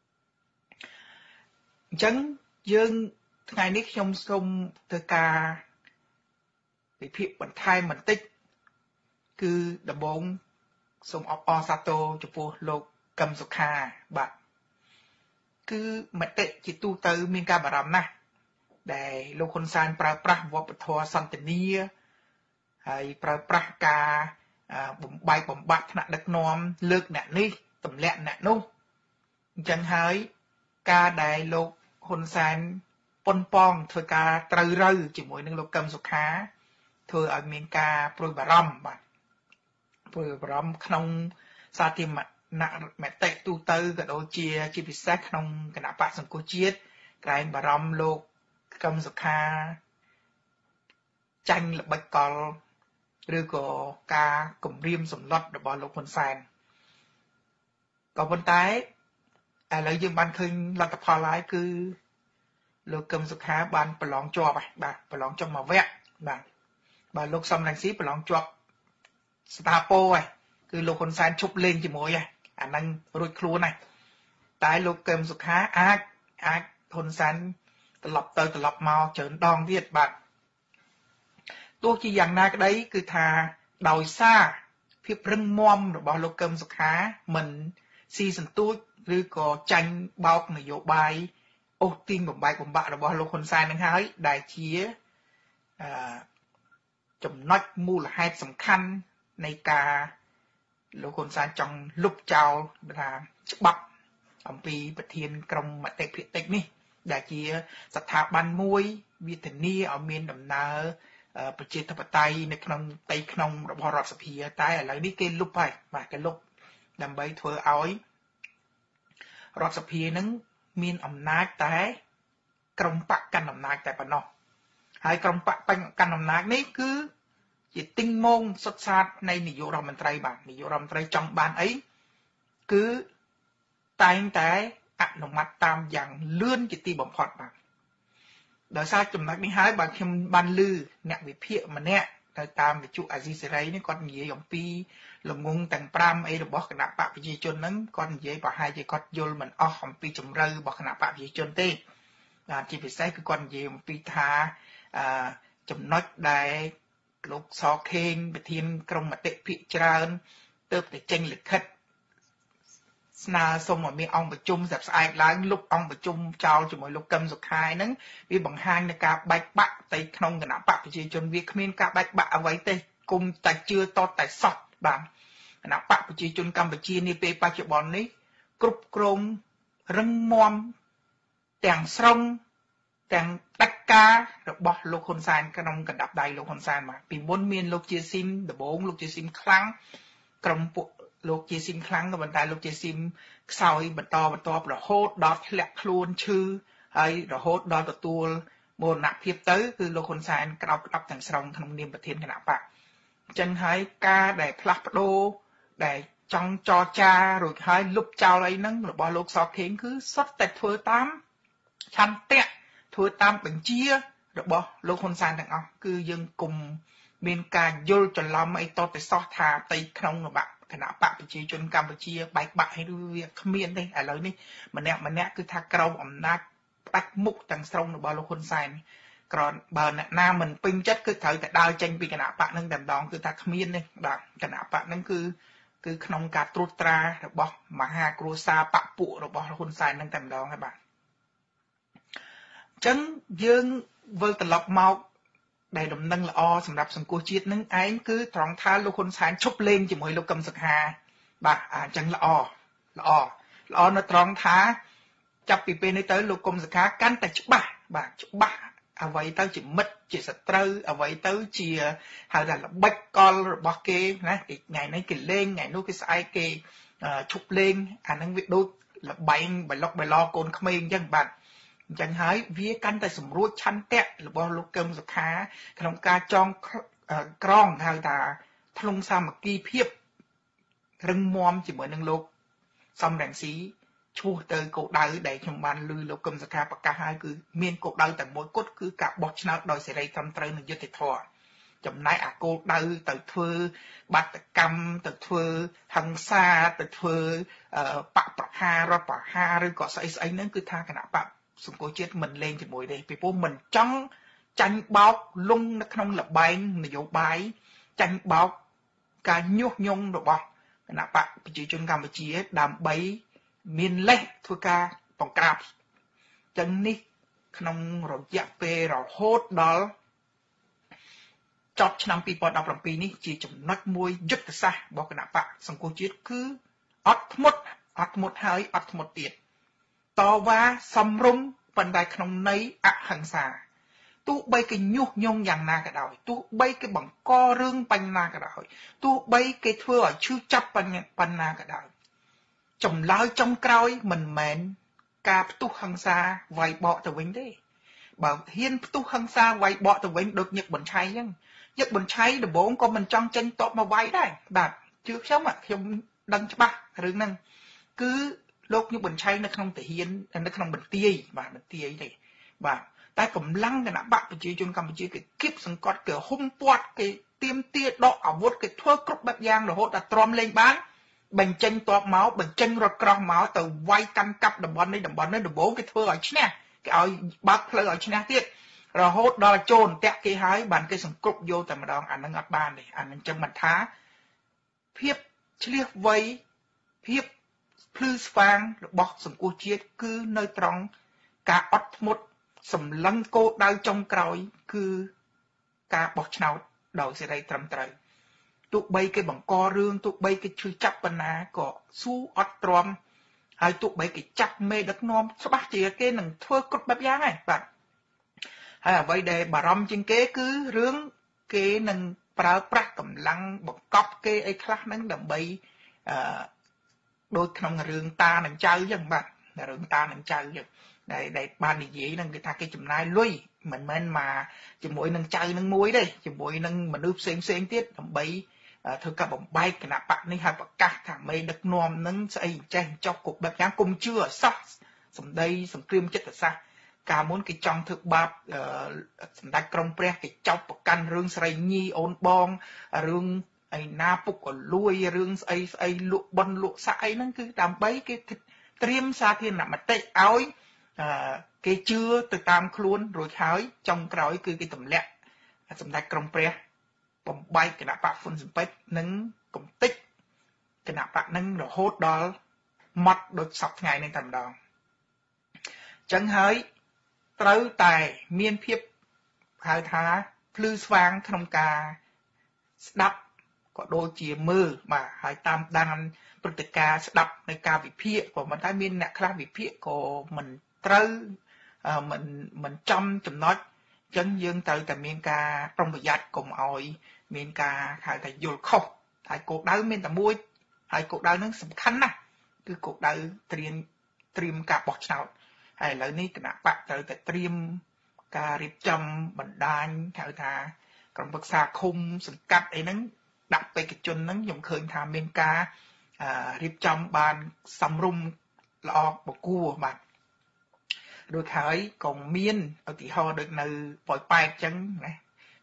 អញ្ចឹងយើងថ្ងៃនេះខ្ញុំសូមធ្វើការវិភាគបន្ថែមបន្តិចគឺដំបូងសូមអបអរសាទរចំពោះលោកកឹមសុខាបាទគឺមតិជាទូទៅមានការបារម្ភណាស់ដែលលោកហ៊ុនសែនប្រើប្រាស់វប្បធម៌សន្តិនិកហើយប្រើប្រាស់ការបំបែកបំបាក់ថ្នាក់ដឹកនាំលើកអ្នកនេះទម្លាក់អ្នកនោះអញ្ចឹងហើយការដែលលោកហ៊ុនសែនប៉ុនប៉ងធ្វើការត្រូវរូវជាមួយនឹងលោកកឹមសុខាធ្វើឲ្យមានការព្រួយបារម្ភបាទព្រួយបារម្ភក្នុងសាធារណមតិទូទៅក៏ដូចជាជាពិសេសក្នុងគណៈបកសង្គមជាតិក្រែងបារម្ភលោកកឹមសុខាចាញ់ល្បិចកលឬក៏ការគំរាមសម្លុតរបស់លោកហ៊ុនសែនក៏ប៉ុន្តែឥឡូវយើងបានឃើញលទ្ធផលហើយគឺលោកកឹមសុខាបានប្រឡងជាប់ហើយបាទប្រឡងចុះមកវគ្គបាទបាទលោកសំរងស៊ីប្រឡងជាប់ស្ថាពរហើយគឺលោកហ៊ុនសែនឈប់លេងជាមួយហើយអាហ្នឹងរួចខ្លួនហើយតែលោកកឹមសុខាអាចអាចហ៊ុនសែនត្រឡប់ទៅត្រឡប់មកច្រើនដងទៀតបាទទោះជាយ៉ាងណាក្តីគឺថាដោយសារភាពរឹងមាំរបស់លោកកឹមសុខាមិនស៊ីសន្ទូចឬក៏ចាញ់បោកនយោបាយអូសទាញបំបែកបំបាក់របស់លោកហ៊ុនសែននឹងហើយដែលជាអឺចំណុចមូលហេតុសំខាន់នៃការលោកហ៊ុនសែនចង់លុបចោលថាច្បាប់អំពីប្រធានក្រុមមតិភាគតិចនេះដែលជាស្ថាប័នមួយវាធានាឲ្យមានដំណើរប្រជាធិបតេយ្យនៅក្នុងផ្ទៃក្នុងរបស់រដ្ឋសភាតែឥឡូវនេះគេលុបហើយបាទគេលុបដើម្បីធ្វើឲ្យរដ្ឋសភានឹងមានអំណាចតែក្រុមបកកាន់អំណាចតែប៉ុណ្ណោះហើយក្រុមបកកាន់អំណាចនេះគឺជាទិញម៉ងសុទ្ធសាធនៃនាយករដ្ឋមន្ត្រីបាទនាយករដ្ឋមន្ត្រីចង់បានអីគឺតែងតែអនុម័តតាមយ៉ាងលឿនជាទីបំផុតបាទដោយសារចំណុចនេះហើយបាទខ្ញុំបានឮអ្នកវិភាគម្នាក់ទៅតាមវិទ្យុអាស៊ីសេរីនេះគាត់និយាយអំពីលងងទាំងប្រាំអីរបស់គណៈបកប្រជាជនហ្នឹងគាត់និយាយប្រហែលជាគាត់យល់មិនអស់អំពីជំរឿរបស់គណៈបកប្រជាជនទេបាទជាពិសេសគឺគាត់និយាយអំពីថាអឺចំណុចដែលលោកសខេងប្រធានក្រុមមតិភាគច្រើនទើបតែចេញលិខិតស្នើសុំឲ្យមានអង្គប្រជុំស្រាប់ស្អែកឡើងលុបអង្គប្រជុំចោលជាមួយលោកកឹមសុខាហ្នឹងវាបង្ហាញនៅការបែកបាក់ទៅក្នុងគណៈបកប្រជាជនវាគ្មានការបែកបាក់អ្វីទេគុំតែជឿតតតែសោះបាទគណៈបកប្រជាជនកម្ពុជានាពេលបច្ចុប្បន្ននេះគ្រប់គ្រងរឹងមាំទាំងស្រុងទាំងដាច់ការរបស់លោកហ៊ុនសែនក្នុងកណ្ដាប់ដៃលោកហ៊ុនសែនបាទពីមុនមានលោកជាស៊ីមដំបងលោកជាស៊ីមខ្លាំងក្រុមពួកលោកជាស៊ីមខ្លាំងក៏ប៉ុន្តែលោកជាស៊ីមខ្សោយបន្តបន្តរហូតដល់ធ្លាក់ខ្លួនឈឺហើយរហូតដល់ទទួលមរណភាពទៅគឺលោកហ៊ុនសែនក្តោបក្តាប់ទាំងស្រុងក្នុងនាមប្រធានគណៈបកអញ្ចឹងហើយការដែលផ្លាស់ប្ដូរដែលចង់ចរចារួចហើយលុបចោលអីហ្នឹងរបស់លោកសខេងគឺសុទ្ធតែធ្វើតាមឆន្ទៈធ្វើតាមបញ្ជារបស់លោកហ៊ុនសែនទាំងអស់គឺយើងគុំមានការយល់ច្រឡំអីតទៅសោះថាផ្ទៃក្នុងរបស់គណៈបកប្រជាជនកម្ពុជាបែកបាក់ឲ្យវាគ្មានទេឥឡូវនេះម្នាក់ម្នាក់គឺថាក្រមអំណាចផ្ដាច់មុខទាំងស្រុងរបស់លោកហ៊ុនសែនក្រនបើអ្នកណាមិនពេញចិត្តគឺត្រូវតែដើរចេញពីគណៈបកនឹងតែម្ដងគឺថាគ្មានទេបាទគណៈបកនឹងគឺគឺក្នុងការត្រួតត្រារបស់មហាគ្រួសារបពពួករបស់ហ៊ុនសែននឹងតែម្ដងហើយបាទអញ្ចឹងយើងវិលត្រឡប់មកដែលដំណឹងល្អសម្រាប់សង្គមជាតិនឹងឯងគឺត្រង់ថាលោកហ៊ុនសែនឈប់លេងជាមួយលោកកឹមសុខាបាទអញ្ចឹងល្អល្អល្អនៅត្រង់ថាចាប់ពីពេលនេះទៅលោកកឹមសុខាកាន់តែច្បាស់បាទច្បាស់អ្វីទៅជាមិត្តជាសត្រូវអ្វីទៅជាហៅថាល្បិចកលរបស់គេណាថ្ងៃនេះគេលេងថ្ងៃនោះគេស្អែកគេឈប់លេងអានឹងវាដូចលបែងបលុកបឡកូនក្មេងអញ្ចឹងបាទអញ្ចឹងហើយវាកាន់តែសម្រួចឆន្ទៈរបស់លោកកឹមសុខាក្នុងការចងក្រងហៅថាធ្លុងសាមគ្គីភាពរឹងមាំជាមួយនឹងលោកសំរងស៊ីឈ្មោះទៅគោលដៅដែលខ្ញុំបានលើលោកកឹមសុខាប្រកាសហើយគឺមានគោលដៅតែមួយគត់គឺការបោះឆ្នោតដោយសេរីត្រឹមត្រូវនិងយុត្តិធម៌ចំណែកអាគោលដៅទៅធ្វើបាតកម្មទៅធ្វើហិង្សាទៅធ្វើបកប្រហាររដ្ឋប្រហារឬក៏ស្អីស្អីហ្នឹងគឺថាគណៈបកសង្គមជាតិមិនលេងជាមួយទេពីព្រោះមិនចង់ចាញ់បោកលងនៅក្នុងលបែងនយោបាយចាញ់បោកការញុះញង់របស់គណៈបកប្រជាជនកម្ពុជាដើម្បីមានលេសធ្វើការបង្ក្រាបចឹងនេះក្នុងរយៈពេលរហូតដល់ចប់ឆ្នាំពីរពាន់ដប់ប្រាំពីរនេះជាចំណុចមួយយុទ្ធសាស្ត្ររបស់គណៈបកសង្គមជាតិគឺអត់ធ្មត់អត់ធ្មត់ហើយអត់ធ្មត់ទៀតតវ៉ាសំរុំប៉ុន្តែក្នុងន័យអហិង្សាទោះបីគេញុះញង់យ៉ាងណាក៏ដោយទោះបីគេបង្ករឿងបញ្ហាក៏ដោយទោះបីគេធ្វើឲ្យឈឺចាប់បញ្ហាក៏ដោយចម្លើយចុងក្រោយមិនមែនការផ្ទុះហិង្សាវាយបកទៅវិញទេបើហ៊ានផ្ទុះហិង្សាវាយបកទៅវិញដូចញឹកបញ្ឆៃអញ្ចឹងញឹកបញ្ឆៃដំបូងក៏មិនចង់ចេញតបមកវាយដែរបាទជឿខ្ញុំខ្ញុំដឹងច្បាស់រឿងហ្នឹងគឺលោកញឹកបញ្ឆៃនៅក្នុងទាហាននៅក្នុងបន្ទាយបាទបន្ទាយទេបាទតែកម្លាំងគណៈបកប្រជាជនកម្ពុជាគេគៀបសង្កត់គេហុំពាត់គេទៀមទាដកអាវុធគេធ្វើគ្រប់បែបយ៉ាងរហូតដល់ទ្រាំលេងបានបញ្ចេញតបមកបញ្ចេញរត់ក្រោះមកទៅវាយកាន់កាប់តំបន់នេះតំបន់នេះដំបូងគេធ្វើឲ្យឈ្នះគេឲ្យបើកផ្លូវឲ្យឈ្នះទៀតរហូតដល់ចូលតាក់គេហើយបានគេសង្គ្រប់យកតែម្ដងអានឹងអត់បានទេអានឹងចឹងមិនថាភាពឆ្លៀសវៃភាពភ្លឺស្វាងរបស់សង្គមជាតិគឺនៅត្រង់ការអត់ធ្មត់សម្លឹងគោលដៅចុងក្រោយគឺការបោះឆ្នោតដោយសេរីត្រឹមត្រូវទោះបីគេបង្ករឿងទោះបីគេឈឺចាប់បណ្ណាក៏ស៊ូអត់ទ្រាំហើយទោះបីគេចាប់មេដឹកនាំច្បាស់ជាគេនឹងធ្វើគ្រប់បែបយ៉ាងហើយបាទហើយអ្វីដែលបារម្ភជាងគេគឺរឿងគេនឹងប្រើប្រាស់កម្លាំងបង្កប់គេអីខ្លះហ្នឹងដើម្បីអឺដូចក្នុងរឿងតានឹងចៅអញ្ចឹងបាទរឿងតានឹងចៅអញ្ចឹងដែលដែលបាននិយាយហ្នឹងគឺថាគេចំណាយលុយមិនមែនមកជាមួយនឹងចៅនឹងមួយទេជាមួយនឹងមនុស្សផ្សេងផ្សេងទៀតដើម្បីធ្វើការបំបែកគណៈបកនេះហើយប្រកាសថាមេដឹកនាំនឹងស្អីចេះចុះគ្រប់បែបយ៉ាងគុំជឿសោះសម្ដីសង្គ្រាមចិត្តសាស្ត្រកាលមុនគេចង់ធ្វើបាបសម្ដេចក្រុងព្រះគេចោទប្រកាន់រឿងស្រីញីអូនបងរឿងឯណាពុកក៏លួយរឿងស្អីស្អីលក់បនលក់សាក់អីហ្នឹងគឺដើម្បីគេត្រៀមសាធារណមតិឲ្យគេជឿទៅតាមខ្លួនរួចហើយចុងក្រោយគឺគេទម្លាក់សម្ដេចក្រុងព្រះបំបែកគណៈបកហ៊ុនស៊ិនប៉ិចនិងកំទេចគណៈបកនឹងរហូតដល់ម៉ត់ដូចសពថ្ងៃនេះតែម្ដងអញ្ចឹងហើយត្រូវតែមានភាពហៅថាភ្លឺស្វាងក្នុងការស្ដាប់ក៏ដូចជាមើលបាទហើយតាមដានព្រឹត្តិការណ៍ស្ដាប់នៅការវិភាគក៏មិនតែមានអ្នកខ្លះវិភាគក៏មិនត្រូវមិនមិនចំចំណុចអញ្ចឹងយើងត្រូវតែមានការប្រុងប្រយ័ត្នកុំឲ្យមានការហៅថាយល់ខុសហើយគោលដៅមានតែមួយហើយគោលដៅហ្នឹងសំខាន់ណាស់គឺគោលដៅត្រៀមត្រៀមការបោះឆ្នោតហើយឥឡូវនេះគណៈបកត្រូវតែត្រៀមការរៀបចំបណ្ដាញហៅថាក្រុមប្រឹក្សាឃុំសង្កាត់អីហ្នឹងដាក់បេក្ខជនហ្នឹងខ្ញុំឃើញថាមានការរៀបចំបានសំរុំល្អបកគួរបាទដូចហើយក៏មានឧទាហរណ៍ដូចនៅប៉ោយប៉ែតអញ្ចឹងណា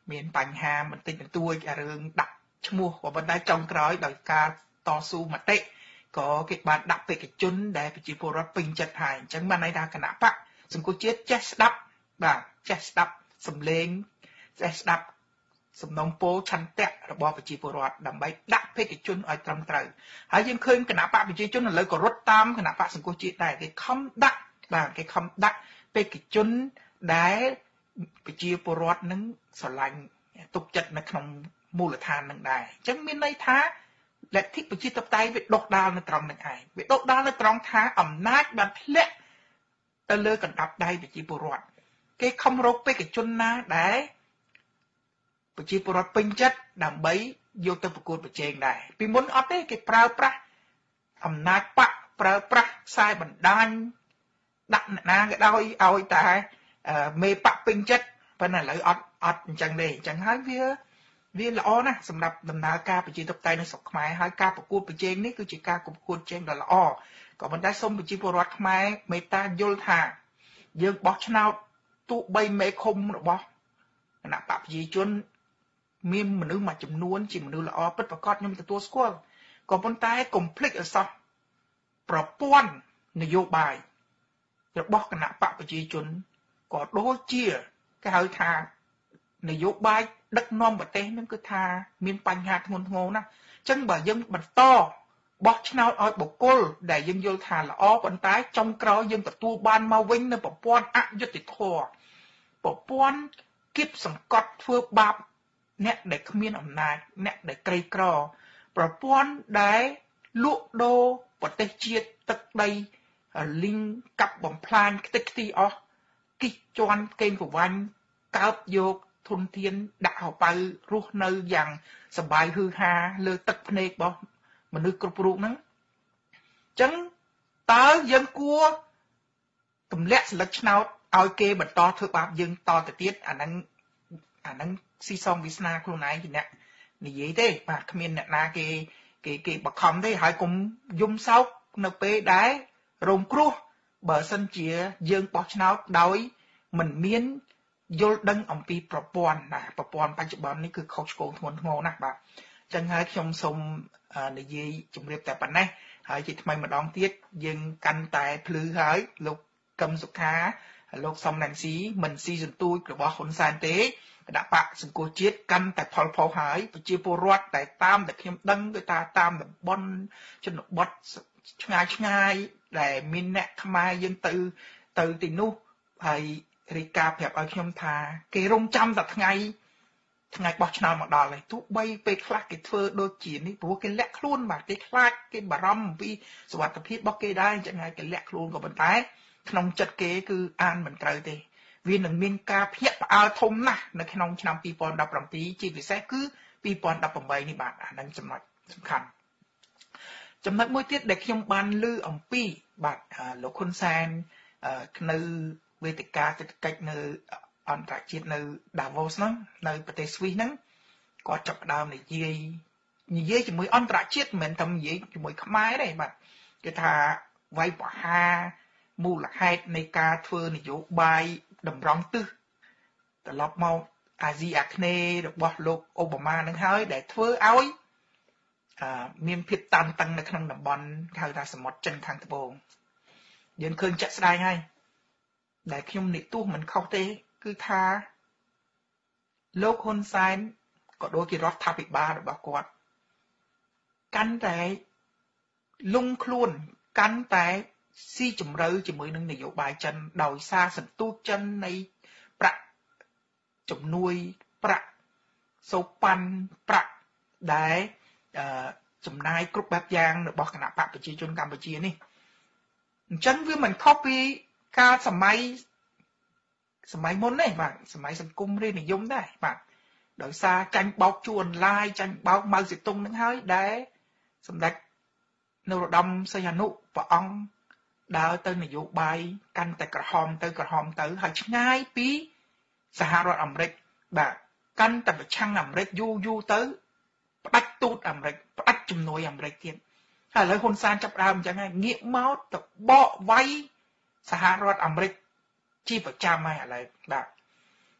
មានបញ្ហាបន្តិចបន្តួចរឿងដាក់ឈ្មោះក៏ប៉ុន្តែចុងក្រោយដោយការតស៊ូមតិក៏គេបានដាក់បេក្ខជនដែលប្រជាពលរដ្ឋពេញចិត្តហើយអញ្ចឹងបានន័យថាគណៈបកសង្គមជាតិចេះស្ដាប់បាទចេះស្ដាប់សំឡេងចេះស្ដាប់សំណុំពរឆន្ទៈរបស់ប្រជាពលរដ្ឋដើម្បីដាក់បេក្ខជនឲ្យត្រឹមត្រូវហើយយើងឃើញគណៈបកប្រជាជនឥឡូវក៏រត់តាមគណៈបកសង្គមជាតិដែរគេខំដាក់បាទគេខំដាក់បេក្ខជនដែលប្រជាពលរដ្ឋនឹងស្រឡាញ់ទុកចិត្តនៅក្នុងមូលដ្ឋាននឹងដែរអញ្ចឹងមានន័យថាលទ្ធិប្រជាធិបតេយ្យវាដុសដាលនៅត្រង់នឹងឯងវាដុសដាលនៅត្រង់ថាអំណាចបានធ្លាក់ទៅលើកណ្ដាប់ដៃប្រជាពលរដ្ឋគេខំរកបេក្ខជនណាដែលប្រជាពលរដ្ឋពេញចិត្តដើម្បីយកទៅប្រកួតប្រជែងដែរពីមុនអត់ទេគេប្រើប្រាស់អំណាចបកប្រើប្រាស់ខ្សែបណ្ដាញដាក់អ្នកណាក៏ដោយឲ្យតែមេបកពេញចិត្តប៉ុន្តែឥឡូវអត់អត់អញ្ចឹងទេអញ្ចឹងហើយវាវាល្អណាស់សម្រាប់ដំណើរការប្រជាធិបតេយ្យនៅស្រុកខ្មែរហើយការប្រកួតប្រជែងនេះគឺជាការប្រកួតប្រជែងដ៏ល្អក៏ប៉ុន្តែសូមប្រជាពលរដ្ឋខ្មែរមេត្តាយល់ថាយើងបោះឆ្នោតទោះបីមេឃុំរបស់គណៈបកប្រជាជនមានមនុស្សមួយចំនួនជាមនុស្សល្អពិតប្រាកដខ្ញុំទទួលស្គាល់ក៏ប៉ុន្តែកុំភ្លេចឲ្យសោះប្រព័ន្ធនយោបាយរបស់គណៈបកប្រជាជនក៏ដូចជាគេហៅថានយោបាយដឹកនាំប្រទេសនឹងគឺថាមានបញ្ហាធ្ងន់ធ្ងរណាស់អញ្ចឹងបើយើងបន្តបោះឆ្នោតឲ្យបុគ្គលដែលយើងយល់ថាល្អប៉ុន្តែចុងក្រោយយើងទទួលបានមកវិញនៅប្រព័ន្ធអយុត្តិធម៌ប្រព័ន្ធគៀបសង្កត់ធ្វើបាបអ្នកដែលគ្មានអំណាចអ្នកដែលក្រីក្រប្រព័ន្ធដែលលក់ដូរប្រទេសជាតិទឹកដីលីងកាប់បំផ្លាញខ្ទេចខ្ទីអស់គិះជន់កេងប្រវ័ញ្ចកើបយកធនធានដាក់ហៅបៅរស់នៅយ៉ាងសบายហឺហាលើទឹកភ្នែករបស់មនុស្សគ្រប់រូបហ្នឹងអញ្ចឹងតើយើងគួរទម្លាក់ស្លឹកឆ្នោតឲ្យគេបន្តធ្វើបាបយើងតទៅទៀតអាហ្នឹងអាហ្នឹងស៊ីសងវាសនាខ្លួនឯងជាអ្នកនិយាយទេបាទគ្មានអ្នកណាគេគេគេបខំទេហើយកុំយំសោកនៅពេលដែលរងគ្រោះបើសិនជាយើងបោះឆ្នោតដោយមិនមានយល់ដឹងអំពីប្រព័ន្ធណាប្រព័ន្ធបច្ចុប្បន្ននេះគឺខុសឆ្គងធ្ងន់ធ្ងរណាស់បាទអញ្ចឹងហើយខ្ញុំសូមនិយាយជម្រាបតែប៉ុណ្ណេះហើយជាថ្មីម្ដងទៀតយើងកាន់តែភ្លឺហើយលោកកឹមសុខាលោកសំរងស៊ីមិនស៊ីសន្ទូចរបស់ហ៊ុនសែនទេគណៈបកសង្គមជាតិកាន់តែផលផុសហើយប្រជាពលរដ្ឋតែតាមតែខ្ញុំដឹងគឺថាតាមតំបន់ជនបទឆ្ងាយឆ្ងាយដែលមានអ្នកខ្មែរយើងទៅទៅទីនោះហើយរាយការណ៍ប្រាប់ឲ្យខ្ញុំថាគេរងចាំតែថ្ងៃថ្ងៃបោះឆ្នោតមកដល់ហើយទោះបីពេលខ្លះគេធ្វើដូចជានេះព្រោះគេលាក់ខ្លួនបាទគេខ្លាចគេបារម្ភអំពីសុវត្ថិភាពរបស់គេដែរអញ្ចឹងហើយគេលាក់ខ្លួនក៏ប៉ុន្តែក្នុងចិត្តគេគឺអានមិនត្រូវទេវានឹងមានការភ្ញាក់ផ្អើលធំណាស់នៅក្នុងឆ្នាំពីរពាន់ដប់ប្រាំពីរជាពិសេសគឺពីរពាន់ដប់ប្រាំបីនេះបាទអានឹងចំណុចសំខាន់ចំណុចមួយទៀតដែលខ្ញុំបានលើអំពីបាទលោកហ៊ុនសែននៅវេទិកាសេដ្ឋកិច្ចនៅអន្តរជាតិនៅ Davos ហ្នឹងនៅប្រទេសស្វីសហ្នឹងគាត់ចាប់ផ្ដើមនិយាយនិយាយជាមួយអន្តរជាតិមិនមែនតែនិយាយជាមួយខ្មែរទេបាទគេថាវាយប្រហារមូលហេតុនៃការធ្វើនយោបាយតម្រង់ទិសត្រឡប់មកអាស៊ីអាគ្នេយ៍របស់លោកអូបាម៉ានឹងហើយដែលធ្វើឲ្យមានភាពតានតឹងនៅក្នុងតំបន់ហៅថាសមុទ្រចិនខាងត្បូងយើងឃើញចាក់ស្ដែងហើយដែលខ្ញុំនិទាសមិនខុសទេគឺថាលោកហ៊ុនសែនក៏ដូចជារដ្ឋាភិបាលរបស់គាត់កាន់តែលងខ្លួនកាន់តែស៊ីជម្រៅជាមួយនឹងនយោបាយចិនដោយសារសន្ទុះចិននៃប្រាក់ជំនួយប្រាក់សូប៉ាន់ប្រាក់ដែលចំណាយគ្រប់បែបយ៉ាងរបស់គណៈបកប្រជាជនកម្ពុជានេះអញ្ចឹងវាមិនខុសពីកាលសម័យសម័យមុនទេបាទសម័យសង្គមរាស្ត្រនិយមដែរបាទដោយសារចាញ់បោកជួនឡាយចាញ់បោកម៉ៅសេតុងនឹងហើយដែលសម្ដេចនរោត្តមសីហនុព្រះអង្គដើរទៅនយោបាយកាន់តែក្រហមទៅក្រហមទៅហើយឆ្ងាយពីសហរដ្ឋអាមេរិកបាទកាន់តែប្រឆាំងអាមេរិកយូរយូរទៅផ្ដាច់ទូតអាមេរិកផ្ដាច់ជំនួយអាមេរិកទៀតហើយឥឡូវហ៊ុនសែនចាប់ដើមអញ្ចឹងហើយងាកមកទៅបកវាយសហរដ្ឋអាមេរិកជាប្រចាំហើយឥឡូវបាទ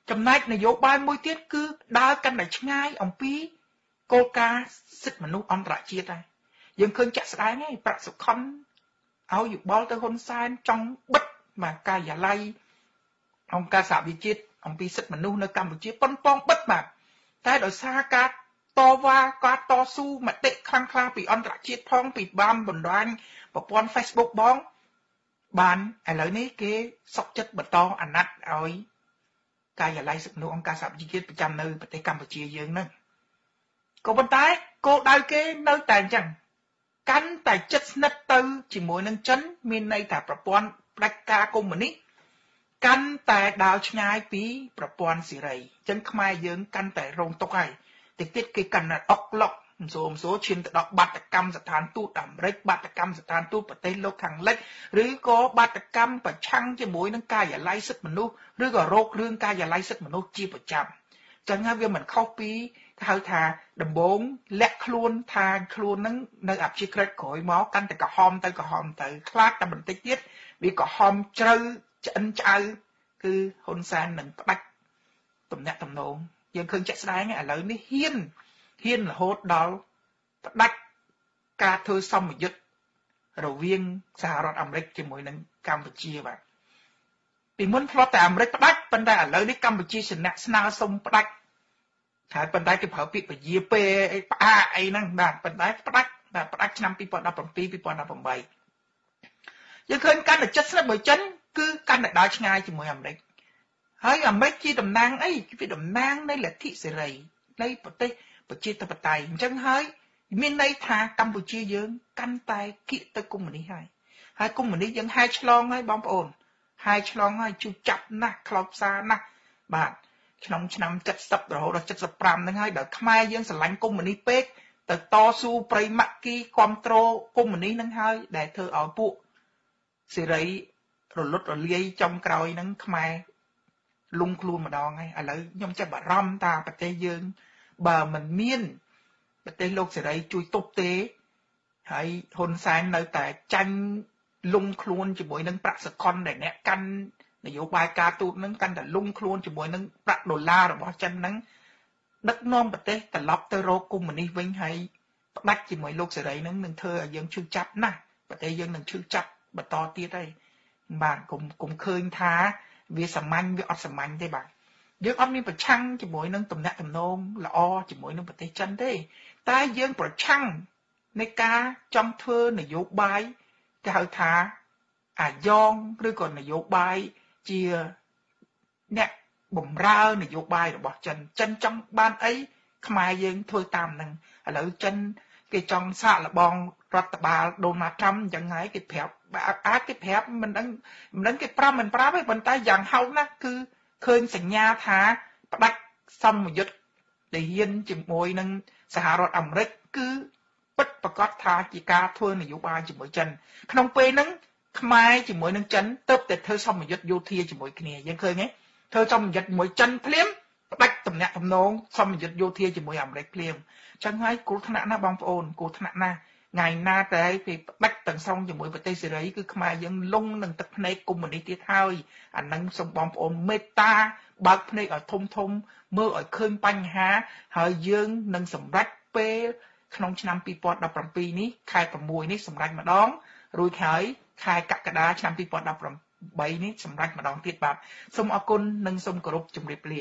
ចំណែកនយោបាយមួយទៀតគឺដើរកាន់តែឆ្ងាយអំពីគោលការណ៍សិទ្ធិមនុស្សអន្តរជាតិដែរយើងឃើញចាក់ស្ដែងហើយប្រាក់សុខុនឲ្យយោបល់ទៅហ៊ុនសែនចង់បិទមកការិយាល័យអង្គការសហវិជាតិអំពីសិទ្ធិមនុស្សនៅកម្ពុជាប៉ុនប៉ងបិទបាទតែដោយសារការតវ៉ាការតស៊ូមតិខ្លាំងក្លាពីអន្តរជាតិផងពីបានបណ្ដាញប្រព័ន្ធ Facebook បងបានឥឡូវនេះគេសុកចិត្តបន្តអាណត្តិឲ្យការិយាល័យសិទ្ធិមនុស្សអង្គការសហប្រជាជាតិប្រចាំនៅប្រទេសកម្ពុជាយើងហ្នឹងក៏ប៉ុន្តែគោលដៅគេនៅតែអញ្ចឹងកាន់តែជិតស្និទ្ធទៅជាមួយនឹងចិនមានន័យថាប្រព័ន្ធផ្ដាច់ការកុម្មុយនីសកាន់តែដើរឆ្ងាយពីប្រព័ន្ធសេរីអញ្ចឹងខ្មែរយើងកាន់តែរងទុក្ខហើយតិចទៀតគេកាន់តែអុកឡុកសូមសូឈានទៅដល់បាតកម្មស្ថានទូតអាមេរិកបាតកម្មស្ថានទូតប្រទេសលោកខាងលិចឬក៏បាតកម្មប្រឆាំងជាមួយនឹងការិយាល័យសិទ្ធិមនុស្សឬក៏រោគរឿងការិយាល័យសិទ្ធិមនុស្សជាប្រចាំចឹងហើយវាមិនខុសពីហៅថាដំបងលាក់ខ្លួនថាខ្លួននឹងនៅអព្យាក្រឹតក្រោយមកកាន់តែក្រហមទៅក្រហមទៅខ្លាចតែបន្តិចទៀតវាក្រហមជ្រៅឆ្អិនឆ្អៅគឺហ៊ុនសែននឹងផ្ដាច់ទំនាក់ទំនងយើងឃើញចាក់ស្ដែងឥឡូវនេះហ៊ានហ៊ានរហូតដល់ផ្ដាច់ការធ្វើសម្ពយុទ្ធរវាងសហរដ្ឋអាមេរិកជាមួយនឹងកម្ពុជាបាទពីមុនធ្លាប់តែអាមេរិកផ្ដាច់ប៉ុន្តែឥឡូវនេះកម្ពុជាស្នាក់ស្នើសុំផ្ដាច់ហើយប៉ុន្តែគេប្រើពាក្យពជាពេលអីផ្អាកអីហ្នឹងបាទប៉ុន្តែផ្ដាច់បាទផ្ដាច់ឆ្នាំពីរពាន់ដប់ប្រាំពីរ ពីរពាន់ដប់ប្រាំបីយើងឃើញកាន់តែចិត្តស្និទ្ធមួយចិនគឺកាន់តែដើរឆ្ងាយជាមួយអាមេរិកហើយអាមេរិកជាតំណាងអីជាតំណាងនៃលទ្ធិសេរីនៃប្រទេសប្រជាធិបតេយ្យអញ្ចឹងហើយមានន័យថាកម្ពុជាយើងកាន់តែគៀកទៅកុម្មុយនីសហើយហើយកុម្មុយនីសយើងហែកឆ្លងហើយបងប្អូនហែកឆ្លងហើយជួចចាប់ណាស់ខ្លោចផ្សារណាស់បាទក្នុងឆ្នាំเจ็ดสิบរហូតដល់เจ็ดสิบห้าហ្នឹងហើយដល់ខ្មែរយើងស្រឡាញ់កុម្មុយនីសពេកទៅតស៊ូប្រិយម៉ាក់គីគ្រប់គ្រងកុម្មុយនីសហ្នឹងហើយដែលធ្វើឲ្យពួកសេរីរលត់រលាយចំក្រោយហ្នឹងខ្មែរលងខ្លួនម្ដងហើយឥឡូវខ្ញុំចាប់អារម្មណ៍ថាប្រទេសយើងបើមិនមានប្រទេសលោកសេរីជួយទប់ទេហើយហ៊ុនសែននៅតែចាញ់លងខ្លួនជាមួយនឹងប្រាក់សកលដែលអ្នកកាន់នយោបាយការទូតហ្នឹងកាន់តែលងខ្លួនជាមួយនឹងប្រាក់ដុល្លាររបស់ចិនហ្នឹងដឹកនាំប្រទេសត្រឡប់ទៅរកកុម្មុយនីសវិញហើយផ្ដាច់ជាមួយលោកសេរីហ្នឹងនឹងធ្វើឲ្យយើងឈឺចាប់ណាស់ប្រទេសយើងនឹងឈឺចាប់បន្តទៀតហើយបាទកុំកុំឃើញថាវាសាមញ្ញវាអត់សាមញ្ញទេបាទយើងអត់មានប្រឆាំងជាមួយនឹងទំនាក់ទំនងល្អជាមួយនឹងប្រទេសចិនទេតែយើងប្រឆាំងនៃការចង់ធ្វើនយោបាយគេហៅថាអាយ៉ងឬក៏នយោបាយជាអ្នកបំរើនយោបាយរបស់ចិនចិនចង់បានអីខ្មែរយើងធ្វើតាមនឹងឥឡូវចិនគេចង់សាកល្បងរដ្ឋបាលដូណាល់ត្រាំអញ្ចឹងហើយគេប្រាប់អាចគេប្រាប់មិនដឹងមិនដឹងគេប្រាប់មិនប្រាប់ទេប៉ុន្តែយ៉ាងហោចណាស់គឺឃើញសញ្ញាថាផ្ដាច់សម្ពយុទ្ធដែលហ៊ានជាមួយនឹងសហរដ្ឋអាមេរិកគឺពិតប្រកបថាជាការធ្វើនយោបាយជាមួយចិនក្នុងពេលហ្នឹងខ្មែរជាមួយនឹងចិនទៅតែធ្វើសម្ពយុទ្ធយោធាជាមួយគ្នាយើងឃើញទេធ្វើសម្ពយុទ្ធជាមួយចិនភ្លាមផ្ដាច់ទំនាក់ទំនងសម្ពយុទ្ធយោធាជាមួយអាមេរិកភ្លាមអញ្ចឹងហើយគ្រោះថ្នាក់ណាស់បងប្អូនគ្រោះថ្នាក់ណាស់ថ្ងៃណាតែពេលផ្ដាច់ទាំងស្រុងជាមួយប្រទេសសេរីគឺខ្មែរយើងលងនឹងទឹកភ្នែកកុម្មុយនីសទៀតហើយអានឹងសូមបងប្អូនមេត្តាបើកភ្នែកឲ្យធំធំមើលឲ្យឃើញបញ្ហាហើយយើងនឹងសម្រេចពេលក្នុងឆ្នាំពីរពាន់ដប់ប្រាំពីរនេះខែប្រាំមួយនេះសម្រេចម្ដងរួចហើយខែកក្កដាឆ្នាំពីរពាន់ដប់ប្រាំបីនេះសម្រេចម្ដងទៀតបាទសូមអរគុណនិងសូមគោរពជម្រាបលា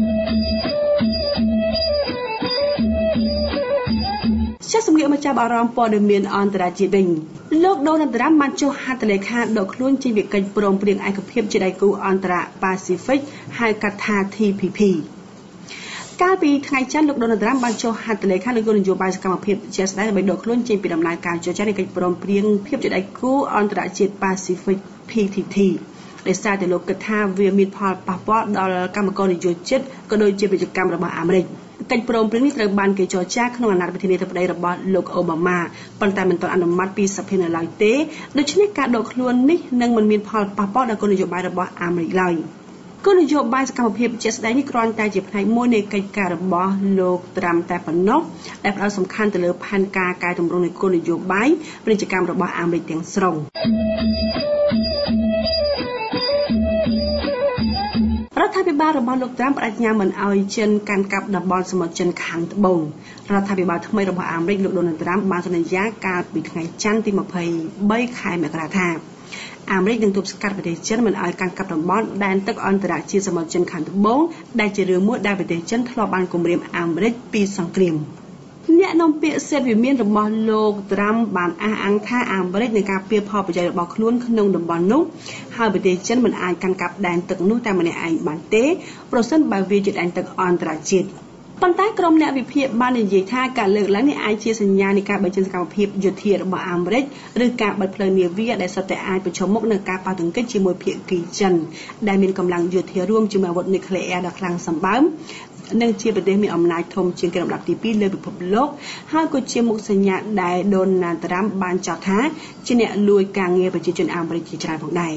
ជាសម្ភារម្ចាស់អារម្មណ៍ព័ត៌មានអន្តរជាតិវិញលោកដូណាល់ត្រាំបានចុះហត្ថលេខាដកខ្លួនចេញពីកិច្ចព្រមព្រៀងឯកភាពជាដៃគូអន្តរប៉ាស៊ីហ្វិកហៅកាត់ថា T P P កាលពីថ្ងៃច័ន្ទលោកដូណាល់ត្រាំបានចុះហត្ថលេខាលើគោលនយោបាយសកម្មភាពជាស្ដែងដើម្បីដកខ្លួនចេញពីដំណើរការចរចានៃកិច្ចព្រមព្រៀងភាពជាដៃគូអន្តរជាតិប៉ាស៊ីហ្វិក P T T ដែលសារតែលោកគិតថាវាមានផលប៉ះពាល់ដល់កម្មករនយោជិតក៏ដូចជាពាណិជ្ជកម្មរបស់អាមេរិកកិច្ចព្រមព្រៀងនេះត្រូវបានគេចរចាក្នុងអាណត្តិប្រធានាធិបតីរបស់លោកអូបាម៉ាប៉ុន្តែមិនទាន់អនុម័តពីសភានៅឡើយទេដូច្នេះការដកខ្លួននេះនឹងមិនមានផលប៉ះពាល់ដល់គោលនយោបាយរបស់អាមេរិកឡើយគោលនយោបាយសកម្មភាពជាស្ដែងនេះគ្រាន់តែជាផ្នែកមួយនៃកិច្ចការរបស់លោកត្រាំតែប៉ុណ្ណោះដែលផ្ដោតសំខាន់ទៅលើផែនការកែតម្រង់នៃគោលនយោបាយពាណិជ្ជកម្មរបស់អាមេរិកទាំងស្រុងរដ្ឋរដ្ឋាភិបាលរបស់លោកត្រាំបដិញ្ញាមិនឲ្យចិនកាន់កាប់តំបន់សមុទ្រចិនខាងត្បូងរដ្ឋាភិបាលថ្មីរបស់អាមេរិកលោកដូណាល់ត្រាំបានសន្យាកាលពីថ្ងៃច័ន្ទទីยี่สิบสามខែមករាថាអាមេរិកនឹងទប់ស្កាត់ប្រទេសចិនមិនឲ្យកាន់កាប់តំបន់ដែនទឹកអន្តរជាតិសមុទ្រចិនខាងត្បូងដែលជារឿងមួយដែលប្រទេសចិនធ្លាប់បានគំរាមអាមេរិកពីសង្គ្រាមអ្នកនាំពាក្យសេតវិមានរបស់លោកត្រាំបានអះអាងថាអាមេរិកនឹងការពារផលប្រយោជន៍របស់ខ្លួនក្នុងតំបន់នោះហើយប្រទេសចិនមិនអាចកាន់កាប់ដែនទឹកនោះតែម្នាក់ឯងបានទេប្រសិនបើវាជាដែនទឹកអន្តរជាតិប៉ុន្តែក្រុមអ្នកវិភាគបាននិយាយថាការលើកឡើងនេះអាចជាសញ្ញានៃការបញ្ចេញសកម្មភាពយោធារបស់អាមេរិកឬការបិទផ្លូវនាវាដែលសុទ្ធតែអាចប្រឈមមុខនឹងការប៉ះទង្គិចជាមួយភាគីចិនដែលមានកម្លាំងយោធារួមជាមួយអាវុធនុយក្លេអ៊ែរដ៏ខ្លាំងសម្បើមនិងជាប្រទេសមានអំណាចធំជាងគេលំដាប់ទីពីរលើពិភពលោកហើយក៏ជាមុខសញ្ញាដែលដូណាល់ត្រាំបានចោទថាជាអ្នកលួចការងារប្រជាជនអាមេរិកជាច្រើនផងដែរ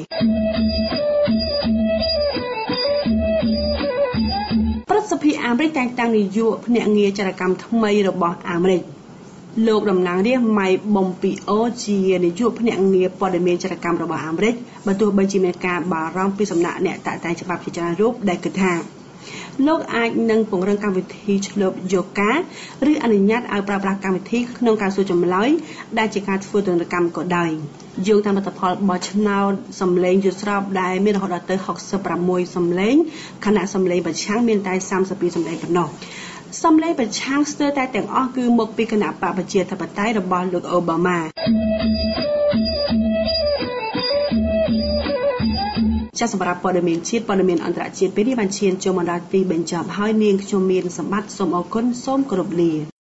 ប្រសិទ្ធភាពអាមេរិកតែងតាំងនាយកភ្នាក់ងារចរកម្មថ្មីរបស់អាមេរិកលោកតំណាងរាស្ត្រម៉ៃបំពីអូជានាយកភ្នាក់ងារព័ត៌មានចរកម្មរបស់អាមេរិកបើទោះបីជាមានការបារម្ភពីសំណាក់អ្នកតាក់តែងច្បាប់ជាច្រើនរូបដែលគិតថាលោកអាចនឹងពង្រឹងកម្មវិធីឆ្លប់យូកាឬអនុញ្ញាតឲ្យប្រើប្រាស់កម្មវិធីក្នុងការសួរចម្លើយដែលជាការធ្វើទនកម្មក៏ដោយយោងតាមលទ្ធផលបោះឆ្នោតសម្លេងយល់ស្របដែលមានរហូតដល់ទៅหกสิบหกសម្លេងខណៈសម្លេងប្រឆាំងមានតែสามสิบสองសម្លេងប៉ុណ្ណោះសម្លេងប្រឆាំងស្ទើរតែទាំងអស់គឺមកពីគណៈបកប្រជាធិបតេយ្យរបស់លោកអូបាម៉ាចាសសម្រាប់ព័ត៌មានជាតិព័ត៌មានអន្តរជាតិពេលនេះបានឈានចូលមកដល់ទីបញ្ចប់ហើយនាងខ្ញុំមានសម្បត្តិសូមអរគុណសូមគោរពលា